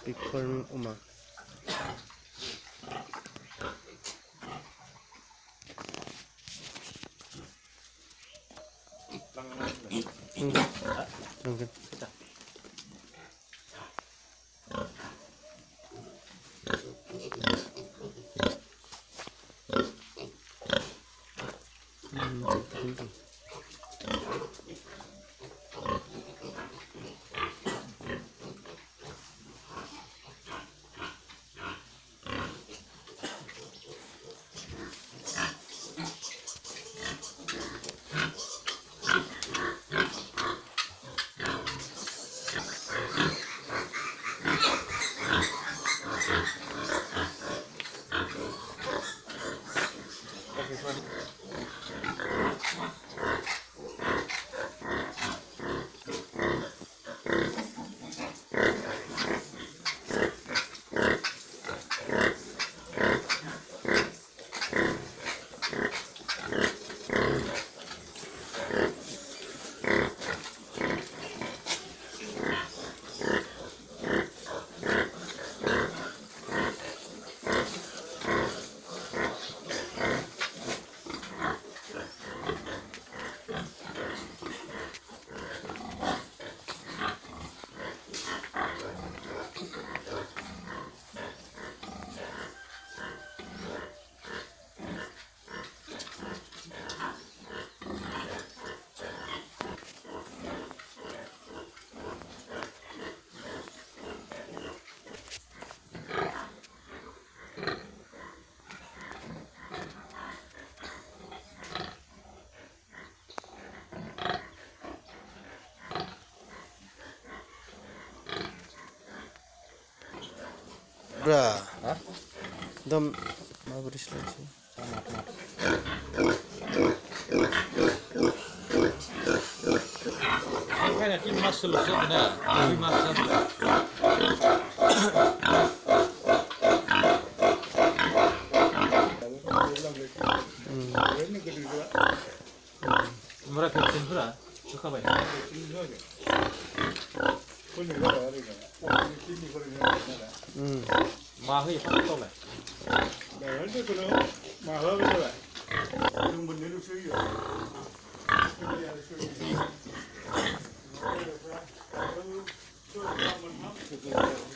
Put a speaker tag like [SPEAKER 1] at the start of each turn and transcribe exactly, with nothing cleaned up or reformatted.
[SPEAKER 1] Ikon Uma. Enggak. Enggak. Hmm. Bra, hah? Dom, mau beris lagi.
[SPEAKER 2] Kan nanti mas selesai benar, tapi mas mereka sendiri, suka baik. Hmm. Mahal ya kan tolak.
[SPEAKER 3] Dah ada kalau mahal betul lah. Yang benar itu sih ya. Ini ada sih. Kalau kalau kalau